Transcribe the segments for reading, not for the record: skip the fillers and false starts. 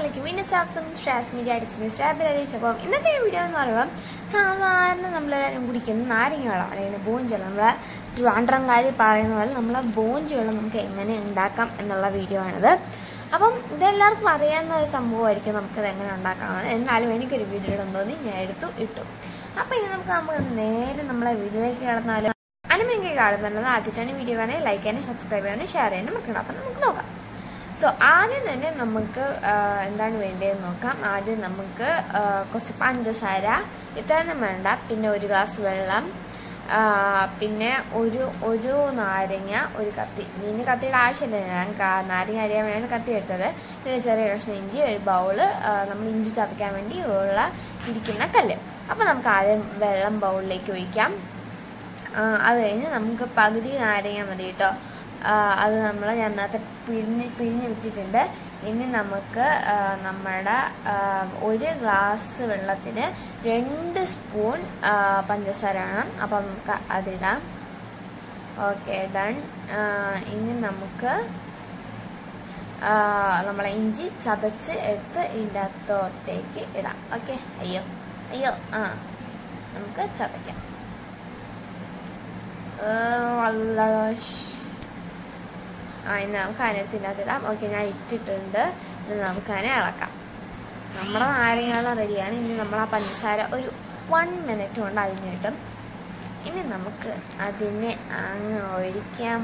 ചാനലിലേക്ക് വീണ്ടും സ്വാഗതം. ഷാസ് മീഡിയ ഡിസ്മിസ്. അപ്പോൾ ഇന്നത്തെ വീഡിയോ എന്ന് പറയുമ്പോൾ സാധാരണ നമ്മളെല്ലാവരും കുടിക്കുന്ന നാരങ്ങ വെള്ളം അല്ലെങ്കിൽ ബോഞ്ചി വെള്ളം, നമ്മളെ ട്രിവാൻഡ്രംകാർ പറയുന്ന പോലെ നമ്മളെ ബോഞ്ചി വെള്ളം നമുക്ക് എങ്ങനെ ഉണ്ടാക്കാം എന്നുള്ള വീഡിയോ ആണിത്. അപ്പം ഇതെല്ലാവർക്കും അറിയാവുന്ന ഒരു സംഭവമായിരിക്കും നമുക്കിത് എങ്ങനെ ഉണ്ടാക്കാമെന്ന്. എന്നാലും എനിക്കൊരു വീഡിയോ ഇടാൻ തോന്നി, ഞാൻ ഇട്ടു. അപ്പോൾ ഇനി നമുക്ക് നേരെ നമ്മളെ വീഡിയോയിലേക്ക് കടന്നാലും എനിക്ക് കാണുന്നുള്ളത് ആദ്യമായിട്ടാണ് വീഡിയോ കാണാൻ ലൈക്ക് ചെയ്യാനും സബ്സ്ക്രൈബ് ചെയ്യാനും ഷെയർ ചെയ്യാനും മക്കളുണ്ട്. അപ്പം നമുക്ക് നോക്കാം. സോ ആദ്യം തന്നെ നമുക്ക് എന്താണ് വേണ്ടതെന്ന് നോക്കാം. ആദ്യം നമുക്ക് കുറച്ച് പഞ്ചസാര, ഇത്രയൊന്നും വേണ്ട, പിന്നെ ഒരു ഗ്ലാസ് വെള്ളം, പിന്നെ ഒരു നാരങ്ങ, ഒരു കത്തി. ഇനി കത്തിയുടെ ആവശ്യമില്ല, ഞാൻ നാരങ്ങ അരിയാൻ വേണ്ടിയാണ് കത്തി എടുത്തത്. പിന്നെ ചെറിയ കഷ്ണം ഇഞ്ചി, ഒരു ബൗള്, നമ്മൾ ഇഞ്ചി ചതയ്ക്കാൻ വേണ്ടി ഉള്ള ഇരിക്കുന്ന കല്ല്. അപ്പോൾ നമുക്ക് ആദ്യം വെള്ളം ബൗളിലേക്ക് ഒഴിക്കാം. അത് കഴിഞ്ഞ് നമുക്ക് പകുതി നാരങ്ങ മതി കേട്ടോ. അത് ഞാൻ നേരത്തെ പിഴിഞ്ഞ് വിട്ടിട്ടുണ്ട്. ഇനി നമുക്ക് നമ്മുടെ ഒരു ഗ്ലാസ് വെള്ളത്തിന് 2 സ്പൂൺ പഞ്ചസാര വേണം. അപ്പം നമുക്ക് അതിടാം. Okay, done. ഇനി നമുക്ക് നമ്മളെ ഇഞ്ചി ചതച്ച് എടുത്ത് ഇതിൻ്റെ അകത്തോട്ടേക്ക് ഇടാം. ഓക്കെ, അയ്യോ നമുക്ക് ചതയ്ക്കാം. ഇനി നമുക്ക് അതിനകത്തിടാം. ഓക്കെ, ഞാൻ ഇട്ടിട്ടുണ്ട്. ഇനി നമുക്ക് അതിനെ ഇളക്കാം. നമ്മുടെ നാരങ്ങ റെഡിയാണ്. ഇനി നമ്മൾ ആ പഞ്ചസാര ഒരു 1 മിനിറ്റ് കൊണ്ട് അരിഞ്ഞ് കിട്ടും. ഇനി നമുക്ക് അതിനെ അങ്ങ് ഒഴിക്കാം.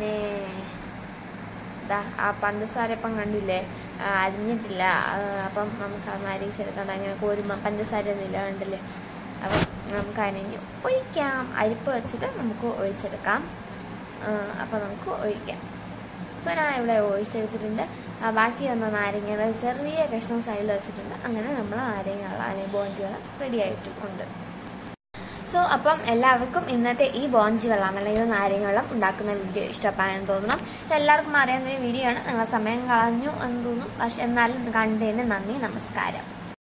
ആ പഞ്ചസാര ഇപ്പം കണ്ടില്ലേ, അരിഞ്ഞിട്ടില്ല. അപ്പം നമുക്ക് അത് അരിച്ചെടുക്കാം. അങ്ങനെ കോരുമ്പം പഞ്ചസാര ഒന്നുമില്ല, കണ്ടില്ലേ. അപ്പം നമുക്ക് അതിനെ ഒഴിക്കാം. അരിപ്പ് വെച്ചിട്ട് നമുക്ക് ഒഴിച്ചെടുക്കാം. അപ്പോൾ നമുക്ക് ഒഴിക്കാം. സോ ഞാൻ ഇവിടെ ഒഴിച്ചെടുത്തിട്ടുണ്ട്. ബാക്കി വന്ന നാരങ്ങയുടെ ചെറിയ കഷ്ണം സൈഡിൽ വെച്ചിട്ടുണ്ട്. അങ്ങനെ നമ്മൾ നാരങ്ങ അല്ലെങ്കിൽ ബോഞ്ചി വെള്ളം റെഡി ആയിട്ടുണ്ട്. സോ അപ്പം എല്ലാവർക്കും ഇന്നത്തെ ഈ ബോഞ്ചി വെള്ളം അല്ലെങ്കിൽ നാരങ്ങ വെള്ളം ഉണ്ടാക്കുന്ന വീഡിയോ ഇഷ്ടപ്പെടാൻ തോന്നണം. എല്ലാവർക്കും അറിയാവുന്നൊരു വീഡിയോ ആണ്. നിങ്ങളെ സമയം കളഞ്ഞു എന്ന് തോന്നും, പക്ഷെ എന്നാലും കണ്ടതിന് നന്ദി, നമസ്കാരം.